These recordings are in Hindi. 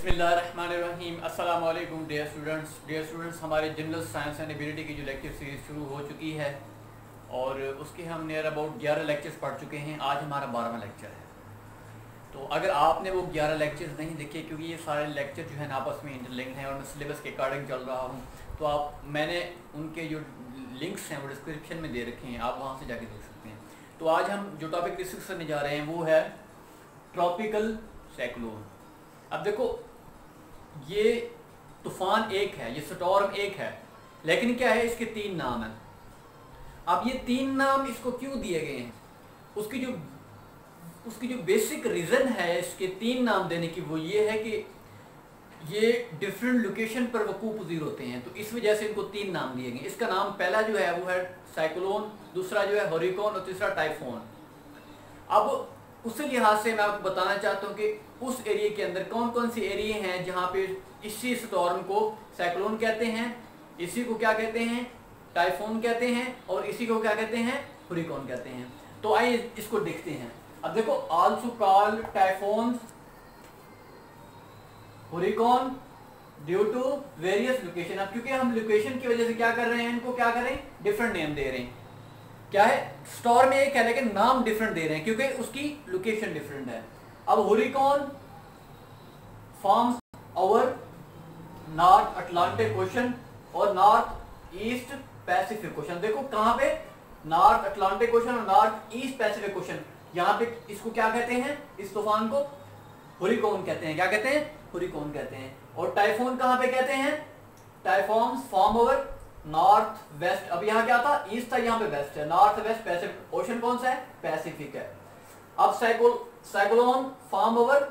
बिस्मिल्लाहिर्रहमानिर्रहीम। अस्सलाम वालेकुम डियर स्टूडेंट्स, हमारे जनरल साइंस एंड एबिलिटी की जो लेक्चर सीरीज़ शुरू हो चुकी है और उसके हम नियर अबाउट 11 लेक्चर्स पढ़ चुके हैं। आज हमारा 12वां लेक्चर है। तो अगर आपने वो 11 लेक्चर्स नहीं देखे, क्योंकि ये सारे लेक्चर जो है ना आपस में इंटरलिंक्ड हैं और मैं सिलेबस के अकॉर्डिंग चल रहा हूँ, तो मैंने उनके जो लिंक्स हैं वो डिस्क्रिप्शन में दे रखे हैं, आप वहाँ से जाके देख सकते हैं। तो आज हम जो टॉपिक डिस्कस करने जा रहे हैं वो है ट्रॉपिकल साइक्लोन। अब देखो, ये तूफान एक है, ये स्टॉर्म एक है, लेकिन क्या है, इसके 3 नाम हैं। अब ये 3 नाम इसको क्यों दिए गए हैं, उसकी जो बेसिक रीज़न है इसके 3 नाम देने की, वो ये है कि ये डिफरेंट लोकेशन पर वकूफ़ पज़ीर होते हैं, तो इस वजह से इनको 3 नाम दिए गए। इसका नाम पहला जो है वो है साइक्लोन, दूसरा जो है हरिकेन और तीसरा टाइफून। अब उसी लिहाज से मैं आपको बताना चाहता हूँ कि उस एरिया के अंदर कौन कौन से एरिया हैं जहाँ पे इसी स्टॉर्म को साइक्लोन कहते हैं, इसी को क्या कहते हैं, टाइफून कहते हैं, और इसी को क्या कहते हैं, हरिकेन कहते हैं। तो आइए इसको देखते हैं। अब देखो, also called typhoon, hurricane due to various location. अब क्योंकि हम लोकेशन की वजह से क्या कर रहे हैं, इनको क्या करें, डिफरेंट नेम दे रहे हैं। क्या है, स्टॉर्म एक है लेकिन नाम डिफरेंट दे रहे हैं क्योंकि उसकी लोकेशन डिफरेंट है। अब hurricane forms over north Atlantic ocean और नॉर्थ ईस्ट पैसिफिक ओशन। देखो कहां पे, नॉर्थ अटलांटिक ओशन और नॉर्थ ईस्ट पैसिफिक ओशन, यहां पे इसको क्या कहते हैं, इस तूफान को हरिकेन कहते हैं। क्या कहते हैं, हरिकेन कहते हैं। और टाइफून कहां पे कहते हैं, typhoons form over north west. अब यहाँ क्या था, ईस्ट था, यहाँ पे वेस्ट है, नॉर्थ वेस्ट पैसिफिक। ओशन कौन सा है, पैसिफिक है। अब साइक्लोन फॉर्म ओवर,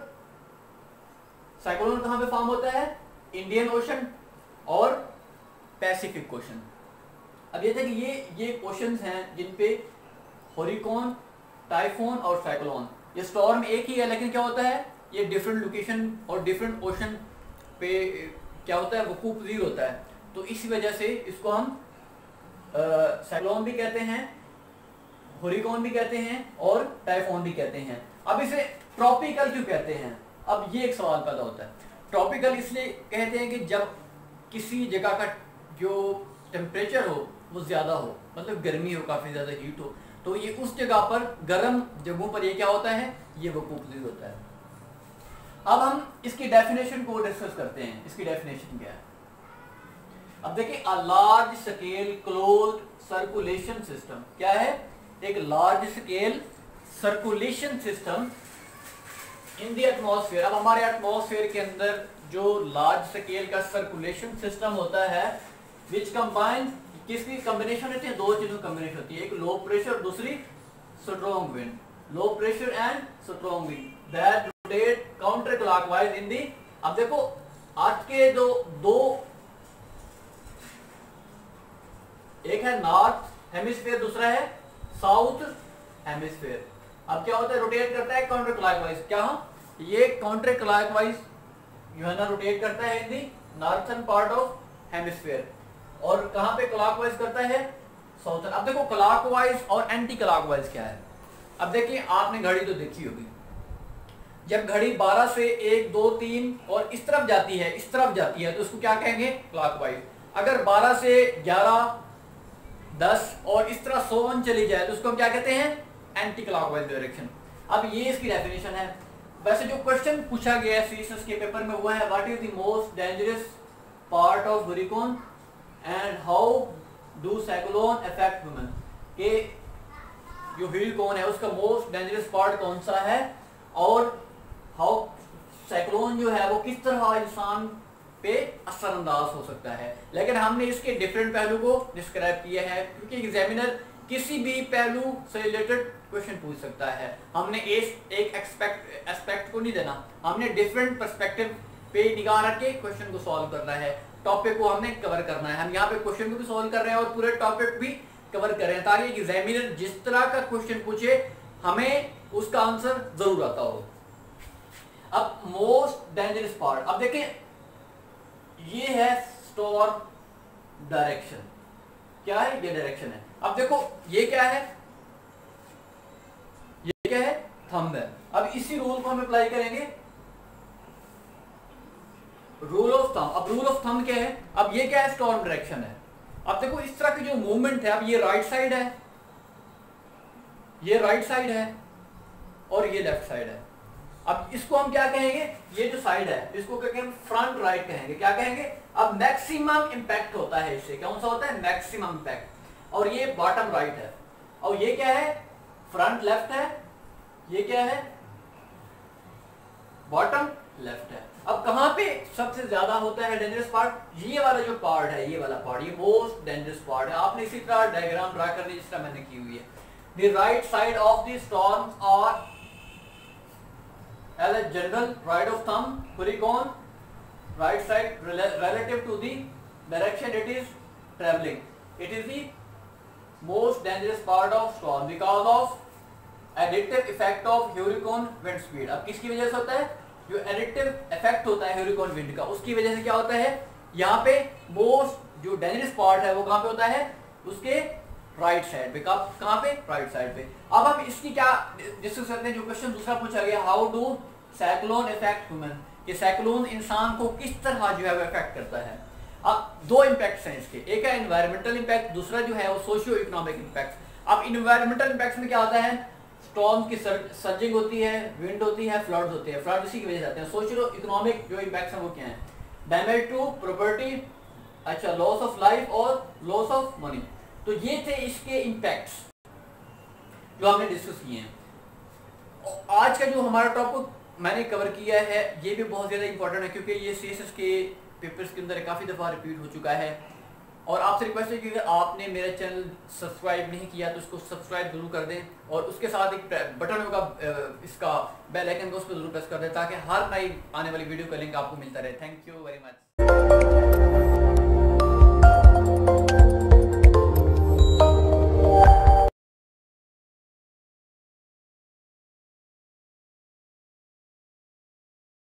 साइक्लोन कहाँ पे फॉर्म होता है, इंडियन ओशन और पैसिफिक ओशन। अब ये थे कि ये ओशंस हैं जिन पे हरिकेन, टाइफून और साइक्लोन, ये स्टॉर्म एक ही है लेकिन क्या होता है, ये डिफरेंट लोकेशन और डिफरेंट ओशन पे क्या होता है, वकूफ़ पज़ीर होता है। तो इसी वजह से इसको हम साइक्लोन भी कहते हैं, हरिकेन भी कहते हैं और टाइफून भी कहते हैं। अब इसे ट्रॉपिकल क्यों कहते हैं, अब ये एक सवाल पैदा होता है। ट्रॉपिकल इसलिए कहते हैं कि जब किसी जगह का जो टेम्परेचर हो वो ज़्यादा हो, मतलब गर्मी हो, काफ़ी ज़्यादा हीट हो, तो ये उस जगह पर, गर्म जगहों पर ये क्या होता है, ये वकूफ़ पज़ीर होता है। अब हम इसकी डेफिनेशन को डिस्कस करते हैं। इसकी डेफिनेशन क्या है, अब देखिए, a large scale closed circulation system. क्या है, एक large scale circulation system in the atmosphere. अब हमारे एटमॉस्फेयर के अंदर जो लार्ज स्केल का सर्कुलेशन सिस्टम होता है, विच कंबाइन, किसकी कॉम्बिनेशन होती है, 2 चीजों की कॉम्बिनेशन होती है, एक लो प्रेशर, दूसरी strong wind. Low pressure and strong wind that rotate counter clockwise in the. अब देखो, अर्थ के दो एक है नॉर्थ हेमिस्फीयर, दूसरा है साउथ हेमिस्फीयर। अब क्या होता है, रोटेट करता है काउंटर क्लॉकवाइज। क्या, ये काउंटर क्लॉकवाइज जो है ना रोटेट करता है in the northern part of hemisphere, और कहां पे क्लॉकवाइज करता है, साउथर्न। अब देखो, क्लॉकवाइज और एंटी क्लॉकवाइज क्या है। अब देखिए, आपने घड़ी तो देखी होगी, जब घड़ी 12 से 1, 2, 3 और इस तरफ जाती है, इस तरफ जाती है, तो उसको क्या कहेंगे, क्लॉकवाइज। अगर 12 से 11, 10 और इस तरह 101 चली जाए तो उसको हम क्या कहते हैं, एंटी क्लॉकवाइज डायरेक्शन। अब ये इसकी डेफिनेशन है। वैसे जो क्वेश्चन पूछा गया है सीएसएस के पेपर में वो है, what is the most dangerous part of hurricane and how do cyclone affect human. के जो हरिकेन है उसका मोस्ट डेंजरस पार्ट कौन सा है, और हाउ साइक्लोन जो है वो किस तरह इंसान पे असरअंदाज हो सकता है। लेकिन हमने इसके डिफरेंट पहलू को डिस्क्राइब किया है, क्योंकि एग्जामिनर किसी भी पहलू से रिलेटेड क्वेश्चन पूछ सकता है। हमने एक एस्पेक्ट को नहीं देना, हमने डिफरेंट पर्सपेक्टिव पे निगाह रख के क्वेश्चन को सॉल्व करना है, टॉपिक को हमने कवर करना है। हम यहाँ पे क्वेश्चन को भी सॉल्व कर रहे हैं और पूरे टॉपिक भी कवर कर रहे हैं, ताकि एग्जामिनर जिस तरह का क्वेश्चन पूछे हमें उसका आंसर जरूर आता हो। अब मोस्ट डेंजरस पार्ट, अब देखें, ये है स्टॉर्म डायरेक्शन। क्या है, ये डायरेक्शन है। अब देखो, ये क्या है, ये क्या है, थंब है। अब इसी रूल को हम अप्लाई करेंगे। Rule of thumb. अब रूल ऑफ थंब क्या है, अब ये क्या है, स्टॉर्म डायरेक्शन है। अब देखो इस तरह की जो मूवमेंट है, अब ये राइट साइड है, ये राइट साइड है और ये लेफ्ट साइड है। अब इसको हम क्या कहेंगे, ये जो साइड है इसको क्या कहेंगे, फ्रंट राइट कहेंगे। क्या कहेंगे, अब मैक्सिमम इंपैक्ट होता है इससे, कौन सा होता है, मैक्सिमम इंपैक्ट। और ये बॉटम राइट है और ये क्या है, फ्रंट लेफ्ट है, ये क्या है, बॉटम लेफ्ट है। अब कहां पे सबसे ज्यादा होता है डेंजरस पार्ट, ये वाला जो पार्ट है, ये वाला पार्ट, ये मोस्ट डेंजरस पार्ट है। आपने इसी तरह डायग्राम ड्रा करनी जिस तरह मैंने की हुई है। The right side of the storm और as a general right of thumb hurricane, right side relative to the direction it is traveling. It is the most dangerous part of storm because of additive effect of hurricane wind speed. अब किसकी वजह से होता है, जो additive effect होता है hurricane wind का, उसकी वजह से क्या होता है, यहाँ पे most जो dangerous part है वो कहाँ पे होता है, उसके राइट साइड पे। कहाँ पे, राइट साइड पे। अब हम इसकी क्या डिस्कस करते हैं, जो क्वेश्चन दूसरा पूछा गया, how do cyclone effect human, कि साइक्लोन इंसान को किस तरह जो है वो इफेक्ट करता है। अब दो इम्पैक्ट्स हैं इसके, एक है एनवायरमेंटल इम्पैक्ट, दूसरा जो है वो सोशियो इकोनॉमिक इम्पैक्ट। अब इन्वायरमेंटल इम्पैक्ट्स में क्या होता है, स्टॉर्म की सर्जिंग होती है, विंड होती है, फ्लड्स होते हैं, फ्लड इसी की वजह से आते हैं। सोशियो इकोनॉमिक जो इम्पैक्ट्स हैं वो क्या है, डैमेज टू प्रॉपर्टी, अच्छा लॉस ऑफ लाइफ और लॉस ऑफ मनी। तो ये थे इसके इम्पैक्ट्स जो हमने डिस्कस किए हैं। आज का जो हमारा टॉपिक मैंने कवर किया है ये भी बहुत ज़्यादा इंपॉर्टेंट है, क्योंकि ये सीएसएस के पेपर्स के अंदर काफ़ी दफ़ा रिपीट हो चुका है। और आपसे रिक्वेस्ट है कि अगर आपने मेरा चैनल सब्सक्राइब नहीं किया तो इसको सब्सक्राइब जरूर कर दें, और उसके साथ एक बटन होगा इसका बेल आइकन का, उस पर जरूर प्रेस कर दें ताकि हर नई आने वाली वीडियो का लिंक आपको मिलता रहे। Thank you very much.